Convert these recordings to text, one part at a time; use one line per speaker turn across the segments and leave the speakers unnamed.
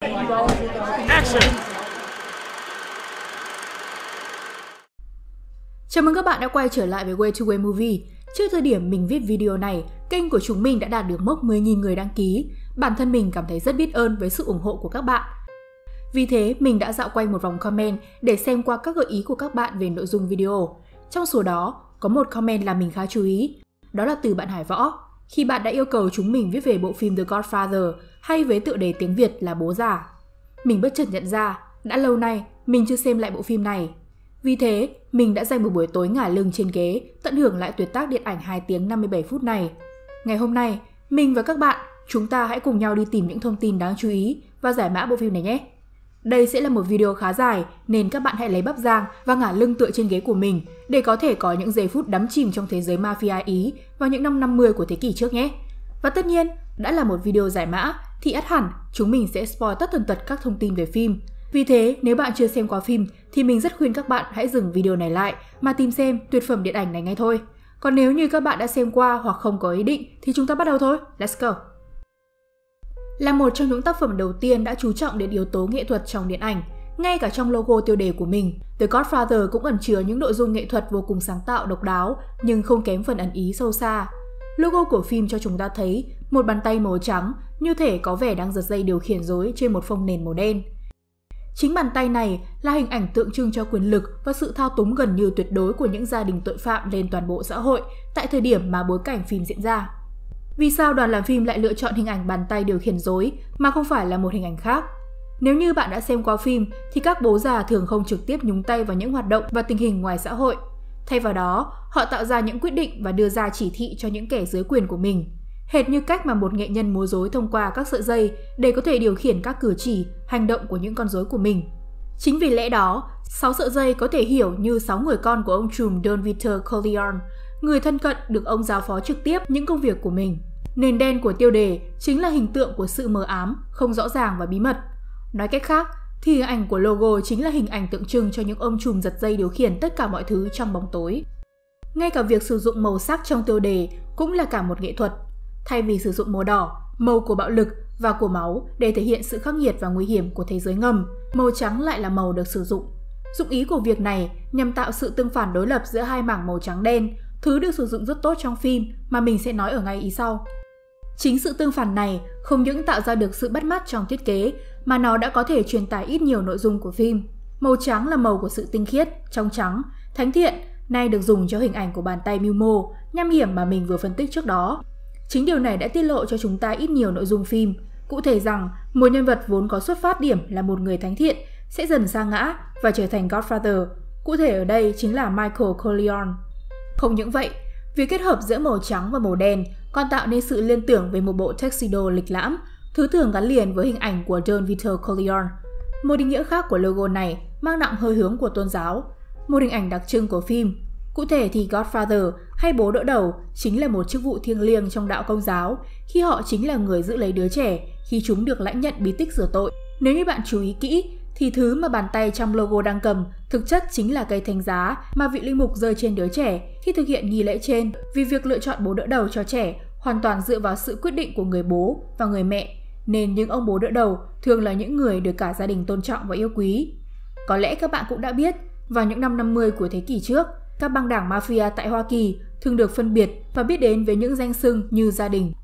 Action!
Chào mừng các bạn đã quay trở lại với Way to Way Movie. Trước thời điểm mình viết video này, kênh của chúng mình đã đạt được mốc 10.000 người đăng ký. Bản thân mình cảm thấy rất biết ơn với sự ủng hộ của các bạn. Vì thế, mình đã dạo quanh một vòng comment để xem qua các gợi ý của các bạn về nội dung video. Trong số đó, có một comment làm mình khá chú ý. Đó là từ bạn Hải Võ. Khi bạn đã yêu cầu chúng mình viết về bộ phim The Godfather hay với tựa đề tiếng Việt là Bố Già. Mình bất chợt nhận ra, đã lâu nay mình chưa xem lại bộ phim này. Vì thế, mình đã dành một buổi tối ngả lưng trên ghế, tận hưởng lại tuyệt tác điện ảnh 2 tiếng 57 phút này. Ngày hôm nay, mình và các bạn, chúng ta hãy cùng nhau đi tìm những thông tin đáng chú ý và giải mã bộ phim này nhé. Đây sẽ là một video khá dài nên các bạn hãy lấy bắp rang và ngả lưng tựa trên ghế của mình để có thể có những giây phút đắm chìm trong thế giới mafia Ý vào những năm 50 của thế kỷ trước nhé. Và tất nhiên, đã là một video giải mã thì ắt hẳn chúng mình sẽ spoil tất tần tật các thông tin về phim. Vì thế, nếu bạn chưa xem qua phim thì mình rất khuyên các bạn hãy dừng video này lại mà tìm xem tuyệt phẩm điện ảnh này ngay thôi. Còn nếu như các bạn đã xem qua hoặc không có ý định thì chúng ta bắt đầu thôi. Let's go! Là một trong những tác phẩm đầu tiên đã chú trọng đến yếu tố nghệ thuật trong điện ảnh, ngay cả trong logo tiêu đề của mình, The Godfather cũng ẩn chứa những nội dung nghệ thuật vô cùng sáng tạo độc đáo nhưng không kém phần ẩn ý sâu xa. Logo của phim cho chúng ta thấy một bàn tay màu trắng như thể có vẻ đang giật dây điều khiển rối trên một phông nền màu đen. Chính bàn tay này là hình ảnh tượng trưng cho quyền lực và sự thao túng gần như tuyệt đối của những gia đình tội phạm lên toàn bộ xã hội tại thời điểm mà bối cảnh phim diễn ra. Vì sao đoàn làm phim lại lựa chọn hình ảnh bàn tay điều khiển rối mà không phải là một hình ảnh khác? Nếu như bạn đã xem qua phim thì các bố già thường không trực tiếp nhúng tay vào những hoạt động và tình hình ngoài xã hội. Thay vào đó, họ tạo ra những quyết định và đưa ra chỉ thị cho những kẻ dưới quyền của mình. Hệt như cách mà một nghệ nhân múa rối thông qua các sợi dây để có thể điều khiển các cử chỉ, hành động của những con rối của mình. Chính vì lẽ đó, 6 sợi dây có thể hiểu như 6 người con của ông trùm Don Vito Corleone, người thân cận được ông giao phó trực tiếp những công việc của mình. Nền đen của tiêu đề chính là hình tượng của sự mờ ám, không rõ ràng và bí mật. Nói cách khác, thì hình ảnh của logo chính là hình ảnh tượng trưng cho những ông trùm giật dây điều khiển tất cả mọi thứ trong bóng tối. Ngay cả việc sử dụng màu sắc trong tiêu đề cũng là cả một nghệ thuật. Thay vì sử dụng màu đỏ, màu của bạo lực và của máu để thể hiện sự khắc nghiệt và nguy hiểm của thế giới ngầm, màu trắng lại là màu được sử dụng. Dụng ý của việc này nhằm tạo sự tương phản đối lập giữa hai mảng màu trắng đen, thứ được sử dụng rất tốt trong phim mà mình sẽ nói ở ngay ý sau. Chính sự tương phản này không những tạo ra được sự bắt mắt trong thiết kế mà nó đã có thể truyền tải ít nhiều nội dung của phim. Màu trắng là màu của sự tinh khiết, trong trắng, thánh thiện, nay được dùng cho hình ảnh của bàn tay mưu mô, nham hiểm mà mình vừa phân tích trước đó. Chính điều này đã tiết lộ cho chúng ta ít nhiều nội dung phim, cụ thể rằng một nhân vật vốn có xuất phát điểm là một người thánh thiện sẽ dần sa ngã và trở thành Godfather, cụ thể ở đây chính là Michael Corleone. Không những vậy, việc kết hợp giữa màu trắng và màu đen còn tạo nên sự liên tưởng về một bộ tuxedo lịch lãm, thứ thường gắn liền với hình ảnh của Don Vito Corleone. Một định nghĩa khác của logo này mang nặng hơi hướng của tôn giáo, một hình ảnh đặc trưng của phim. Cụ thể thì Godfather hay bố đỡ đầu chính là một chức vụ thiêng liêng trong đạo Công giáo khi họ chính là người giữ lấy đứa trẻ khi chúng được lãnh nhận bí tích rửa tội. Nếu như bạn chú ý kỹ thì thứ mà bàn tay trong logo đang cầm thực chất chính là cây thánh giá mà vị linh mục rơi trên đứa trẻ khi thực hiện nghi lễ trên, vì việc lựa chọn bố đỡ đầu cho trẻ hoàn toàn dựa vào sự quyết định của người bố và người mẹ, nên những ông bố đỡ đầu thường là những người được cả gia đình tôn trọng và yêu quý. Có lẽ các bạn cũng đã biết, vào những năm 50 của thế kỷ trước, các băng đảng mafia tại Hoa Kỳ thường được phân biệt và biết đến với những danh xưng như gia đình.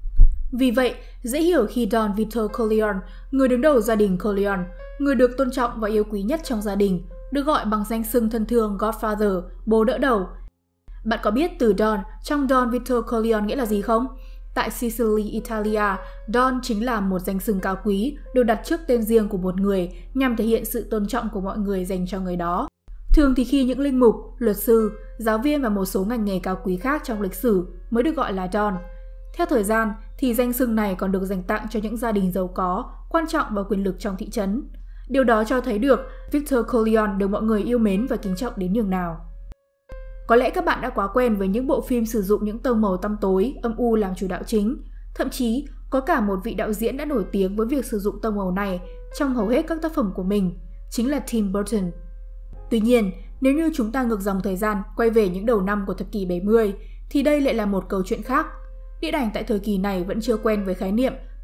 Vì vậy, dễ hiểu khi Don Vito Corleone, người đứng đầu gia đình Corleone, người được tôn trọng và yêu quý nhất trong gia đình, được gọi bằng danh xưng thân thương Godfather, bố đỡ đầu. Bạn có biết từ Don trong Don Vito Corleone nghĩa là gì không? Tại Sicily, Italia, Don chính là một danh xưng cao quý được đặt trước tên riêng của một người nhằm thể hiện sự tôn trọng của mọi người dành cho người đó. Thường thì khi những linh mục, luật sư, giáo viên và một số ngành nghề cao quý khác trong lịch sử mới được gọi là Don. Theo thời gian thì danh xưng này còn được dành tặng cho những gia đình giàu có, quan trọng và quyền lực trong thị trấn. Điều đó cho thấy được Victor Corleone được mọi người yêu mến và kính trọng đến nhường nào. Có lẽ các bạn đã quá quen với những bộ phim sử dụng những tông màu tăm tối, âm u làm chủ đạo chính. Thậm chí, có cả một vị đạo diễn đã nổi tiếng với việc sử dụng tông màu này trong hầu hết các tác phẩm của mình, chính là Tim Burton. Tuy nhiên, nếu như chúng ta ngược dòng thời gian quay về những đầu năm của thập kỷ 70, thì đây lại là một câu chuyện khác. Điện ảnh tại thời kỳ này vẫn chưa quen với khái niệm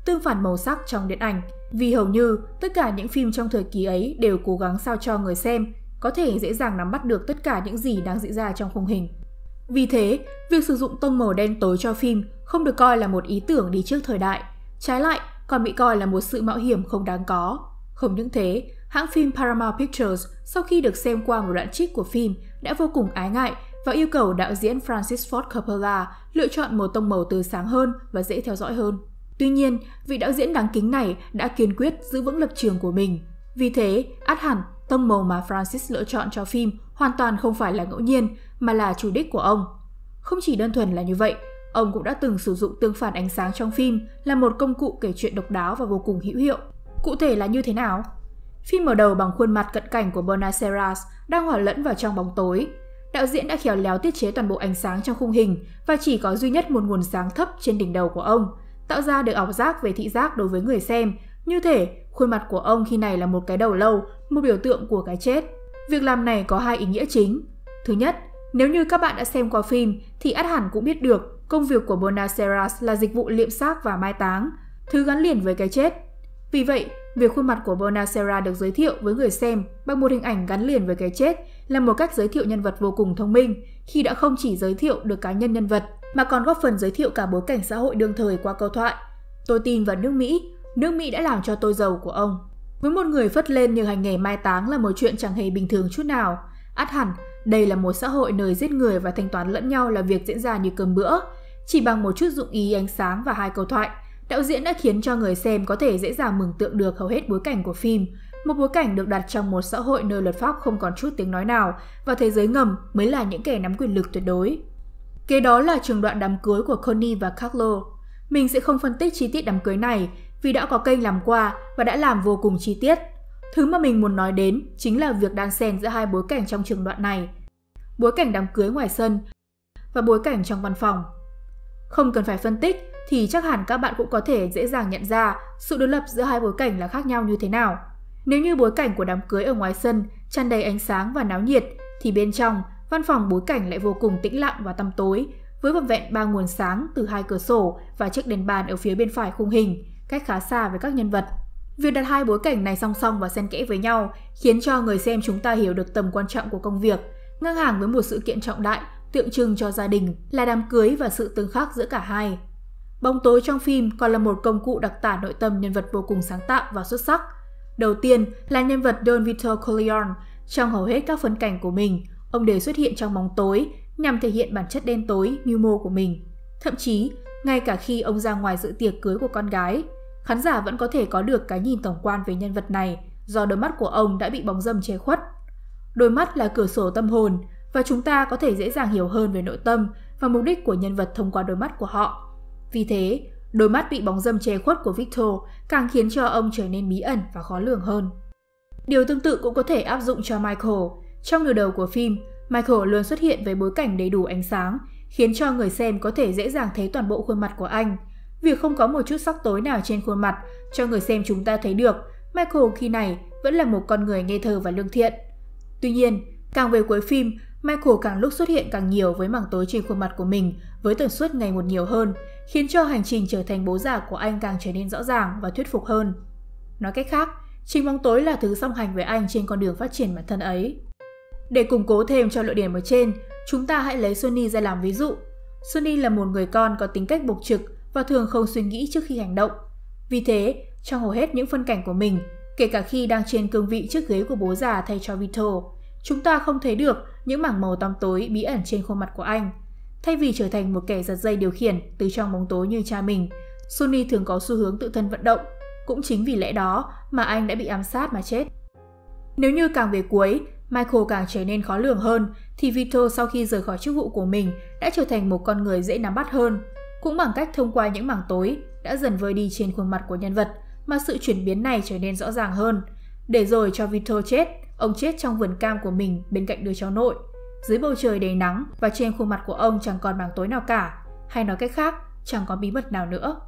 tương phản màu sắc trong điện ảnh, vì hầu như tất cả những phim trong thời kỳ ấy đều cố gắng sao cho người xem có thể dễ dàng nắm bắt được tất cả những gì đang diễn ra trong khung hình. Vì thế, việc sử dụng tông màu đen tối cho phim không được coi là một ý tưởng đi trước thời đại, trái lại còn bị coi là một sự mạo hiểm không đáng có. Không những thế, hãng phim Paramount Pictures sau khi được xem qua một đoạn trích của phim đã vô cùng ái ngại và yêu cầu đạo diễn Francis Ford Coppola lựa chọn một tông màu tươi sáng hơn và dễ theo dõi hơn. Tuy nhiên, vị đạo diễn đáng kính này đã kiên quyết giữ vững lập trường của mình. Vì thế, ắt hẳn, tông màu mà Francis lựa chọn cho phim hoàn toàn không phải là ngẫu nhiên, mà là chủ đích của ông. Không chỉ đơn thuần là như vậy, ông cũng đã từng sử dụng tương phản ánh sáng trong phim là một công cụ kể chuyện độc đáo và vô cùng hữu hiệu. Cụ thể là như thế nào? Phim mở đầu bằng khuôn mặt cận cảnh của Bernard Serras đang hòa lẫn vào trong bóng tối. Đạo diễn đã khéo léo tiết chế toàn bộ ánh sáng trong khung hình và chỉ có duy nhất một nguồn sáng thấp trên đỉnh đầu của ông, tạo ra được ảo giác về thị giác đối với người xem, như thể khuôn mặt của ông khi này là một cái đầu lâu, một biểu tượng của cái chết. Việc làm này có hai ý nghĩa chính. Thứ nhất, nếu như các bạn đã xem qua phim thì ắt hẳn cũng biết được công việc của Bernard Serras là dịch vụ liệm xác và mai táng, thứ gắn liền với cái chết. Vì vậy, việc khuôn mặt của Bernard Serras được giới thiệu với người xem bằng một hình ảnh gắn liền với cái chết là một cách giới thiệu nhân vật vô cùng thông minh, khi đã không chỉ giới thiệu được cá nhân nhân vật mà còn góp phần giới thiệu cả bối cảnh xã hội đương thời qua câu thoại. Tôi tin vào nước Mỹ đã làm cho tôi giàu của ông. Với một người phất lên như hành nghề mai táng là một chuyện chẳng hề bình thường chút nào. Ắt hẳn, đây là một xã hội nơi giết người và thanh toán lẫn nhau là việc diễn ra như cơm bữa. Chỉ bằng một chút dụng ý ánh sáng và hai câu thoại, đạo diễn đã khiến cho người xem có thể dễ dàng mường tượng được hầu hết bối cảnh của phim. Một bối cảnh được đặt trong một xã hội nơi luật pháp không còn chút tiếng nói nào và thế giới ngầm mới là những kẻ nắm quyền lực tuyệt đối. Kế đó là trường đoạn đám cưới của Connie và Carlo. Mình sẽ không phân tích chi tiết đám cưới này vì đã có kênh làm qua và đã làm vô cùng chi tiết. Thứ mà mình muốn nói đến chính là việc đan xen giữa hai bối cảnh trong trường đoạn này. Bối cảnh đám cưới ngoài sân và bối cảnh trong văn phòng. Không cần phải phân tích thì chắc hẳn các bạn cũng có thể dễ dàng nhận ra sự đối lập giữa hai bối cảnh là khác nhau như thế nào. Nếu như bối cảnh của đám cưới ở ngoài sân tràn đầy ánh sáng và náo nhiệt, thì bên trong, văn phòng bối cảnh lại vô cùng tĩnh lặng và tăm tối, với vỏn vẹn 3 nguồn sáng từ 2 cửa sổ và chiếc đèn bàn ở phía bên phải khung hình, cách khá xa với các nhân vật. Việc đặt hai bối cảnh này song song và xen kẽ với nhau khiến cho người xem chúng ta hiểu được tầm quan trọng của công việc, ngang hàng với một sự kiện trọng đại, tượng trưng cho gia đình, là đám cưới và sự tương khắc giữa cả hai. Bóng tối trong phim còn là một công cụ đặc tả nội tâm nhân vật vô cùng sáng tạo và xuất sắc. Đầu tiên là nhân vật Don Vito Corleone. Trong hầu hết các phân cảnh của mình, ông đều xuất hiện trong bóng tối nhằm thể hiện bản chất đen tối, mưu mô của mình. Thậm chí, ngay cả khi ông ra ngoài dự tiệc cưới của con gái, khán giả vẫn có thể có được cái nhìn tổng quan về nhân vật này do đôi mắt của ông đã bị bóng râm che khuất. Đôi mắt là cửa sổ tâm hồn và chúng ta có thể dễ dàng hiểu hơn về nội tâm và mục đích của nhân vật thông qua đôi mắt của họ. Vì thế, đôi mắt bị bóng râm che khuất của Victor càng khiến cho ông trở nên bí ẩn và khó lường hơn. Điều tương tự cũng có thể áp dụng cho Michael. Trong nửa đầu của phim, Michael luôn xuất hiện với bối cảnh đầy đủ ánh sáng, khiến cho người xem có thể dễ dàng thấy toàn bộ khuôn mặt của anh. Việc không có một chút sắc tối nào trên khuôn mặt cho người xem chúng ta thấy được Michael khi này vẫn là một con người ngây thơ và lương thiện. Tuy nhiên, càng về cuối phim, Michael càng lúc xuất hiện càng nhiều với mảng tối trên khuôn mặt của mình với tần suất ngày một nhiều hơn, khiến cho hành trình trở thành bố già của anh càng trở nên rõ ràng và thuyết phục hơn. Nói cách khác, chính bóng tối là thứ song hành với anh trên con đường phát triển bản thân ấy. Để củng cố thêm cho luận điểm ở trên, chúng ta hãy lấy Sonny ra làm ví dụ. Sonny là một người con có tính cách bộc trực và thường không suy nghĩ trước khi hành động. Vì thế, trong hầu hết những phân cảnh của mình, kể cả khi đang trên cương vị chiếc ghế của bố già thay cho Vito, chúng ta không thấy được những mảng màu tăm tối bí ẩn trên khuôn mặt của anh. Thay vì trở thành một kẻ giật dây điều khiển từ trong bóng tối như cha mình, Sonny thường có xu hướng tự thân vận động. Cũng chính vì lẽ đó mà anh đã bị ám sát mà chết. Nếu như càng về cuối, Michael càng trở nên khó lường hơn, thì Vito sau khi rời khỏi chức vụ của mình đã trở thành một con người dễ nắm bắt hơn. Cũng bằng cách thông qua những mảng tối đã dần vơi đi trên khuôn mặt của nhân vật mà sự chuyển biến này trở nên rõ ràng hơn. Để rồi cho Vito chết, ông chết trong vườn cam của mình bên cạnh đứa cháu nội. Dưới bầu trời đầy nắng và trên khuôn mặt của ông chẳng còn mảng tối nào cả, hay nói cách khác, chẳng có bí mật nào nữa.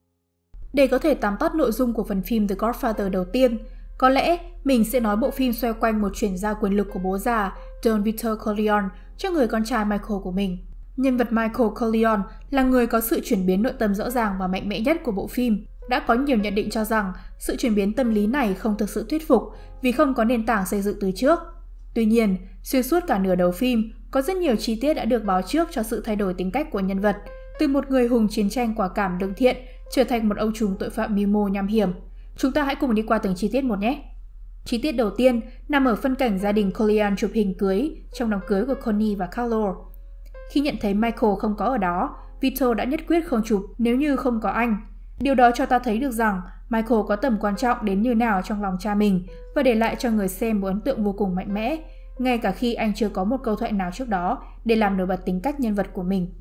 Để có thể tóm tắt nội dung của phần phim The Godfather đầu tiên, có lẽ mình sẽ nói bộ phim xoay quanh một chuyển giao quyền lực của bố già Don Vito Corleone cho người con trai Michael của mình. Nhân vật Michael Corleone là người có sự chuyển biến nội tâm rõ ràng và mạnh mẽ nhất của bộ phim. Đã có nhiều nhận định cho rằng sự chuyển biến tâm lý này không thực sự thuyết phục vì không có nền tảng xây dựng từ trước. Tuy nhiên, xuyên suốt cả nửa đầu phim, có rất nhiều chi tiết đã được báo trước cho sự thay đổi tính cách của nhân vật, từ một người hùng chiến tranh quả cảm lương thiện trở thành một ông trùm tội phạm mưu mô nham hiểm. Chúng ta hãy cùng đi qua từng chi tiết một nhé. Chi tiết đầu tiên nằm ở phân cảnh gia đình Collian chụp hình cưới trong đám cưới của Connie và Carlo. Khi nhận thấy Michael không có ở đó, Vito đã nhất quyết không chụp nếu như không có anh. Điều đó cho ta thấy được rằng Michael có tầm quan trọng đến như nào trong lòng cha mình và để lại cho người xem một ấn tượng vô cùng mạnh mẽ, ngay cả khi anh chưa có một câu thoại nào trước đó để làm nổi bật tính cách nhân vật của mình.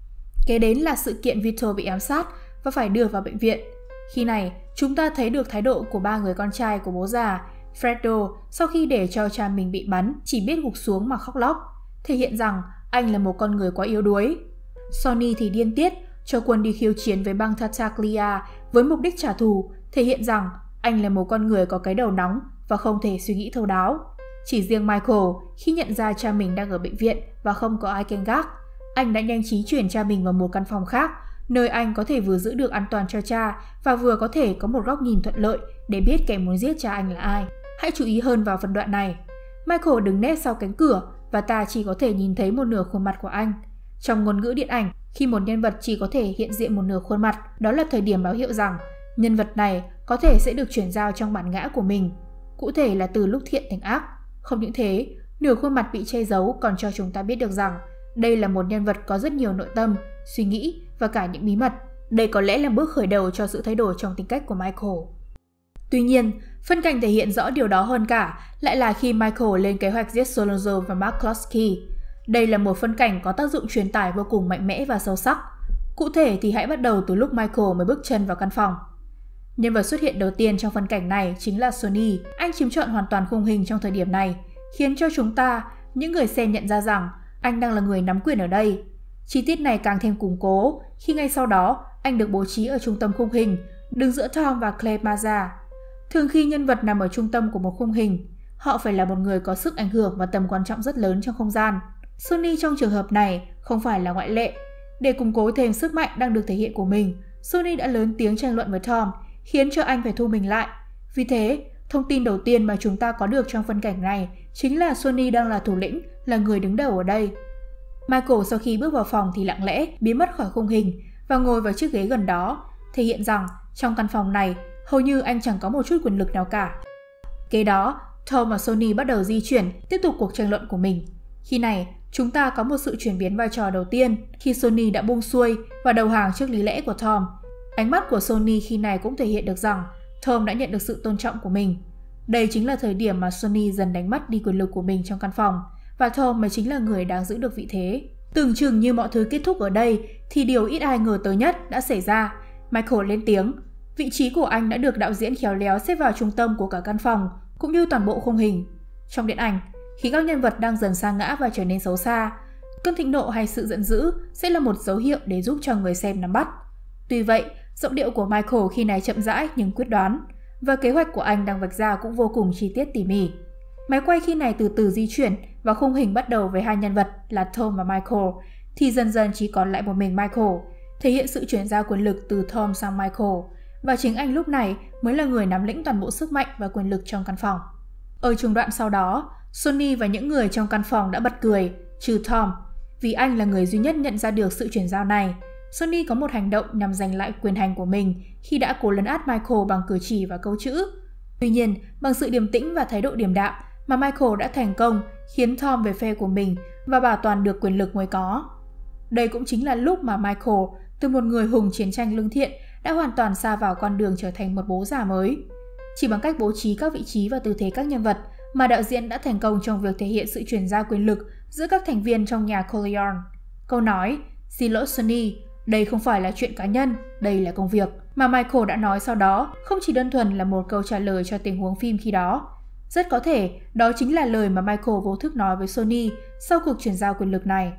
Kế đến là sự kiện Vito bị ám sát và phải đưa vào bệnh viện. Khi này, chúng ta thấy được thái độ của ba người con trai của bố già. Fredo, sau khi để cho cha mình bị bắn, chỉ biết gục xuống mà khóc lóc, thể hiện rằng anh là một con người quá yếu đuối. Sonny thì điên tiết, cho quân đi khiêu chiến với bang Tartaglia với mục đích trả thù, thể hiện rằng anh là một con người có cái đầu nóng và không thể suy nghĩ thấu đáo. Chỉ riêng Michael, khi nhận ra cha mình đang ở bệnh viện và không có ai canh gác, anh đã nhanh trí chuyển cha mình vào một căn phòng khác, nơi anh có thể vừa giữ được an toàn cho cha và vừa có thể có một góc nhìn thuận lợi để biết kẻ muốn giết cha anh là ai. Hãy chú ý hơn vào phân đoạn này. Michael đứng nép sau cánh cửa và ta chỉ có thể nhìn thấy một nửa khuôn mặt của anh. Trong ngôn ngữ điện ảnh, khi một nhân vật chỉ có thể hiện diện một nửa khuôn mặt, đó là thời điểm báo hiệu rằng nhân vật này có thể sẽ được chuyển giao trong bản ngã của mình. Cụ thể là từ lúc thiện thành ác. Không những thế, nửa khuôn mặt bị che giấu còn cho chúng ta biết được rằng đây là một nhân vật có rất nhiều nội tâm, suy nghĩ và cả những bí mật. Đây có lẽ là bước khởi đầu cho sự thay đổi trong tính cách của Michael. Tuy nhiên, phân cảnh thể hiện rõ điều đó hơn cả lại là khi Michael lên kế hoạch giết Solonzo và McCloskey. Đây là một phân cảnh có tác dụng truyền tải vô cùng mạnh mẽ và sâu sắc. Cụ thể thì hãy bắt đầu từ lúc Michael mới bước chân vào căn phòng. Nhân vật xuất hiện đầu tiên trong phân cảnh này chính là Sonny. Anh chiếm trọn hoàn toàn khung hình trong thời điểm này, khiến cho chúng ta, những người xem nhận ra rằng anh đang là người nắm quyền ở đây. Chi tiết này càng thêm củng cố khi ngay sau đó anh được bố trí ở trung tâm khung hình, đứng giữa Tom và Claire Mazza. Thường khi nhân vật nằm ở trung tâm của một khung hình, họ phải là một người có sức ảnh hưởng và tầm quan trọng rất lớn trong không gian. Sonny trong trường hợp này không phải là ngoại lệ. Để củng cố thêm sức mạnh đang được thể hiện của mình, Sonny đã lớn tiếng tranh luận với Tom, khiến cho anh phải thu mình lại. Vì thế, thông tin đầu tiên mà chúng ta có được trong phân cảnh này chính là Sonny đang là thủ lĩnh, là người đứng đầu ở đây. Michael sau khi bước vào phòng thì lặng lẽ biến mất khỏi khung hình và ngồi vào chiếc ghế gần đó, thể hiện rằng trong căn phòng này hầu như anh chẳng có một chút quyền lực nào cả. Kế đó, Tom và Sonny bắt đầu di chuyển, tiếp tục cuộc tranh luận của mình. Khi này, chúng ta có một sự chuyển biến vai trò đầu tiên khi Sonny đã buông xuôi và đầu hàng trước lý lẽ của Tom. Ánh mắt của Sonny khi này cũng thể hiện được rằng Tom đã nhận được sự tôn trọng của mình. Đây chính là thời điểm mà Sonny dần đánh mất đi quyền lực của mình trong căn phòng, và Tom mới chính là người đang giữ được vị thế. Tưởng chừng như mọi thứ kết thúc ở đây thì điều ít ai ngờ tới nhất đã xảy ra. Michael lên tiếng. Vị trí của anh đã được đạo diễn khéo léo xếp vào trung tâm của cả căn phòng, cũng như toàn bộ khung hình. Trong điện ảnh, khi các nhân vật đang dần sa ngã và trở nên xấu xa, cơn thịnh nộ hay sự giận dữ sẽ là một dấu hiệu để giúp cho người xem nắm bắt. Tuy vậy, giọng điệu của Michael khi này chậm rãi nhưng quyết đoán, và kế hoạch của anh đang vạch ra cũng vô cùng chi tiết tỉ mỉ. Máy quay khi này từ từ di chuyển và khung hình bắt đầu với hai nhân vật là Tom và Michael, thì dần dần chỉ còn lại một mình Michael, thể hiện sự chuyển giao quyền lực từ Tom sang Michael, và chính anh lúc này mới là người nắm lĩnh toàn bộ sức mạnh và quyền lực trong căn phòng. Ở trung đoạn sau đó, Sonny và những người trong căn phòng đã bật cười, trừ Tom, vì anh là người duy nhất nhận ra được sự chuyển giao này. Sonny có một hành động nhằm giành lại quyền hành của mình khi đã cố lấn át Michael bằng cử chỉ và câu chữ. Tuy nhiên, bằng sự điềm tĩnh và thái độ điềm đạm mà Michael đã thành công khiến Tom về phe của mình và bảo toàn được quyền lực mới có. Đây cũng chính là lúc mà Michael, từ một người hùng chiến tranh lương thiện, đã hoàn toàn sa vào con đường trở thành một bố già mới. Chỉ bằng cách bố trí các vị trí và tư thế các nhân vật mà đạo diễn đã thành công trong việc thể hiện sự chuyển giao quyền lực giữa các thành viên trong nhà Corleone. Câu nói, xin lỗi Sonny, đây không phải là chuyện cá nhân, đây là công việc, mà Michael đã nói sau đó không chỉ đơn thuần là một câu trả lời cho tình huống phim khi đó. Rất có thể đó chính là lời mà Michael vô thức nói với Sonny sau cuộc chuyển giao quyền lực này.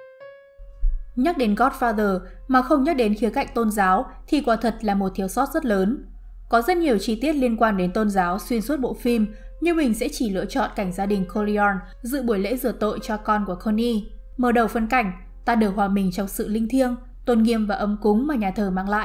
Nhắc đến Godfather mà không nhắc đến khía cạnh tôn giáo thì quả thật là một thiếu sót rất lớn. Có rất nhiều chi tiết liên quan đến tôn giáo xuyên suốt bộ phim, nhưng mình sẽ chỉ lựa chọn cảnh gia đình Corleone dự buổi lễ rửa tội cho con của Connie. Mở đầu phân cảnh, ta được hòa mình trong sự linh thiêng, tôn nghiêm và ấm cúng mà nhà thờ mang lại.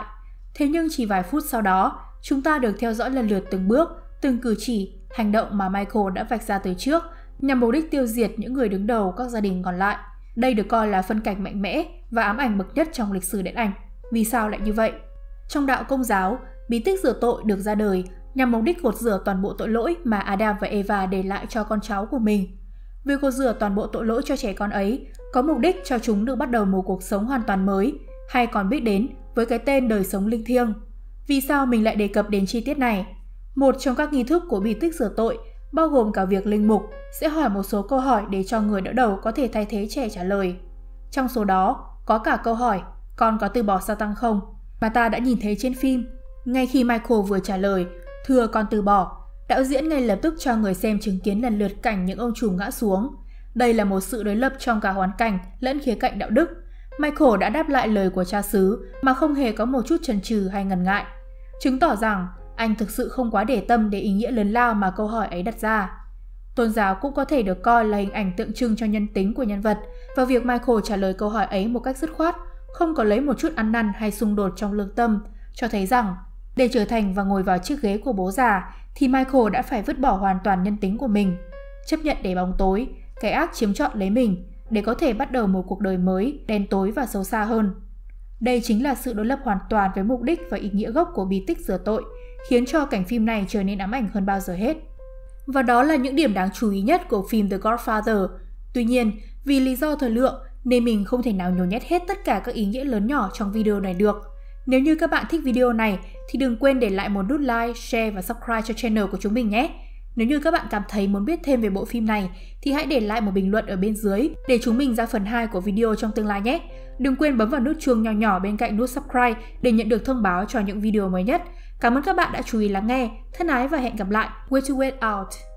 Thế nhưng chỉ vài phút sau đó, chúng ta được theo dõi lần lượt từng bước, từng cử chỉ, hành động mà Michael đã vạch ra từ trước nhằm mục đích tiêu diệt những người đứng đầu các gia đình còn lại. Đây được coi là phân cảnh mạnh mẽ và ám ảnh bậc nhất trong lịch sử điện ảnh. Vì sao lại như vậy? Trong đạo Công giáo, bí tích rửa tội được ra đời nhằm mục đích gột rửa toàn bộ tội lỗi mà Adam và Eva để lại cho con cháu của mình. Việc gột rửa toàn bộ tội lỗi cho trẻ con ấy có mục đích cho chúng được bắt đầu một cuộc sống hoàn toàn mới, hay còn biết đến với cái tên đời sống linh thiêng. Vì sao mình lại đề cập đến chi tiết này? Một trong các nghi thức của bí tích rửa tội bao gồm cả việc linh mục sẽ hỏi một số câu hỏi để cho người đỡ đầu có thể thay thế trẻ trả lời. Trong số đó có cả câu hỏi con có từ bỏ Satan không? Mà ta đã nhìn thấy trên phim. Ngay khi Michael vừa trả lời thưa con từ bỏ, đạo diễn ngay lập tức cho người xem chứng kiến lần lượt cảnh những ông trùm ngã xuống. Đây là một sự đối lập trong cả hoàn cảnh lẫn khía cạnh đạo đức. Michael đã đáp lại lời của cha xứ mà không hề có một chút chần chừ hay ngần ngại, chứng tỏ rằng anh thực sự không quá để tâm đến ý nghĩa lớn lao mà câu hỏi ấy đặt ra. Tôn giáo cũng có thể được coi là hình ảnh tượng trưng cho nhân tính của nhân vật, và việc Michael trả lời câu hỏi ấy một cách dứt khoát, không có lấy một chút ăn năn hay xung đột trong lương tâm, cho thấy rằng để trở thành và ngồi vào chiếc ghế của bố già thì Michael đã phải vứt bỏ hoàn toàn nhân tính của mình, chấp nhận để bóng tối, cái ác chiếm trọn lấy mình để có thể bắt đầu một cuộc đời mới, đen tối và xấu xa hơn. Đây chính là sự đối lập hoàn toàn với mục đích và ý nghĩa gốc của bí tích rửa tội, khiến cho cảnh phim này trở nên ám ảnh hơn bao giờ hết. Và đó là những điểm đáng chú ý nhất của phim The Godfather. Tuy nhiên, vì lý do thời lượng nên mình không thể nào nhồi nhét hết tất cả các ý nghĩa lớn nhỏ trong video này được. Nếu như các bạn thích video này thì đừng quên để lại một nút like, share và subscribe cho channel của chúng mình nhé. Nếu như các bạn cảm thấy muốn biết thêm về bộ phim này thì hãy để lại một bình luận ở bên dưới để chúng mình ra phần 2 của video trong tương lai nhé. Đừng quên bấm vào nút chuông nhỏ nhỏ bên cạnh nút subscribe để nhận được thông báo cho những video mới nhất. Cảm ơn các bạn đã chú ý lắng nghe. Thân ái và hẹn gặp lại. Way to Wait Out.